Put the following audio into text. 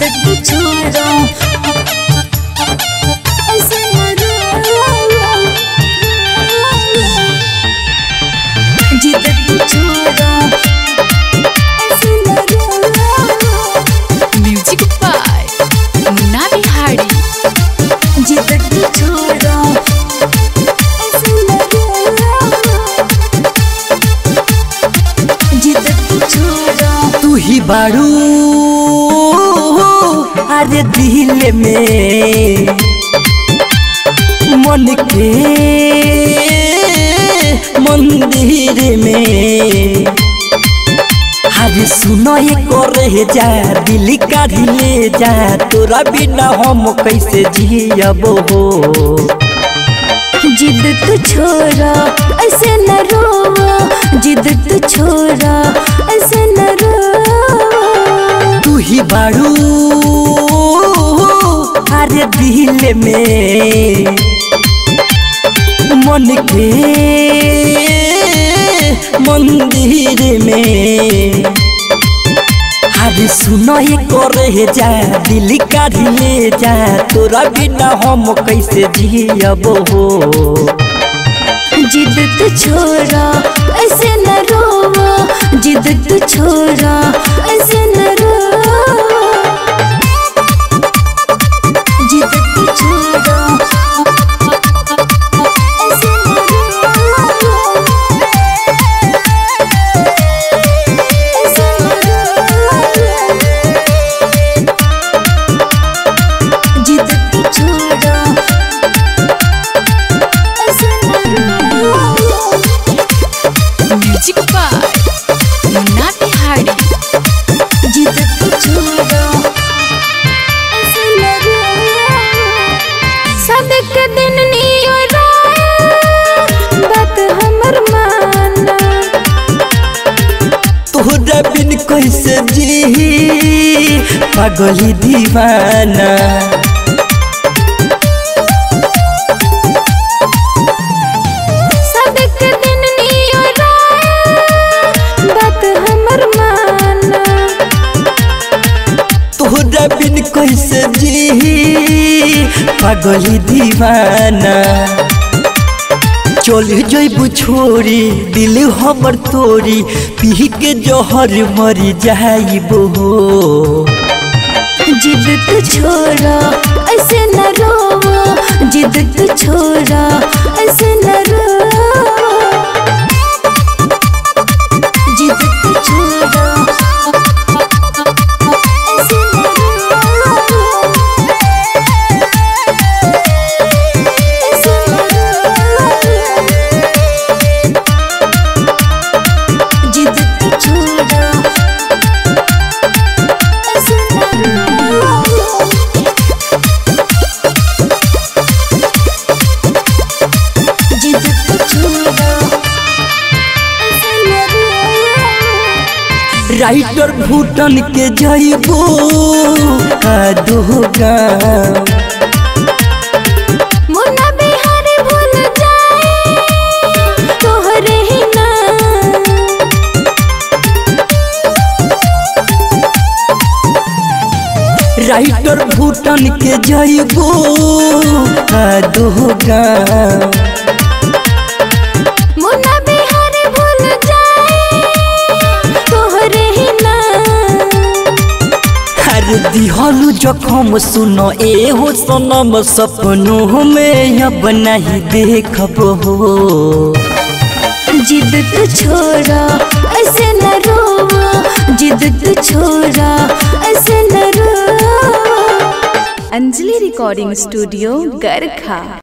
जिद तू छोड़ा ऐसे न रो, जिद तू छोड़ा ऐसे न रो। Music by Munna Bihari. जिद तू छोड़ा ऐसे न रो, जिद तू छोड़ा। तू ही बारू अरे दिल में मन के मंदिर में। अरे सुनो ये करे जा दिल का ले जा, तोरा बिना हम कैसे जियब हो। जिद तू छोड़ा ऐसे न रो, जिद तू छोड़ा ऐसे न रो। तू ही बारू अरे दिल में मन के मंदिर में। अरे सुनो ये करे जा दिल का ले जा, तोरा बिना हम कैसे जियब हो। जिद तू छोड़ा ऐसे न रो, जिद तू छोड़ा ऐसे न रो। जिद तू छोड़ा ऐसे न रो, ऐसे न रो। जिद तू छोड़ा ऐसे न रो। Music by Munna Bihari. जिद तू छोड़ा ऐसे न रो। सदक दिन नियो रात बात हमर माना, तोहरा बिन कैसे जी पागली दीवाना। सदक दिन नियो रात बात हमर माना। तोहरा बिन कैसे जी पागली दीवाना। चल जइबू छोरी दिल हमर तोरी, पी के जहर मरी जाइबो हो। जिद तू छोड़ा ऐसे न रो, जिद तू छोड़ा ऐसे न रो। जिद तू छोड़ा ऐसे न रो, ऐसे न रो। जिद तू छोड़ा ऐसे न रो। जिद तू छोड़ा ऐसे न रो। राइटर भूटन के जइबो दोगा। मुन्ना बिहारी भूल जाए तोहरे ही नाम। राइटर भूटन के जइबो दोगा। मुन्ना बिहारी भूल जाए तोहरे ही नाम। अरे दिहलू जखम सुनो ए हो सनम, सपनों में अब नहीं देखब हो। जिद तू छोड़ा ऐसे न रो, जिद तू छोड़ा ऐसे न रो। Anjali recording studio Garkha.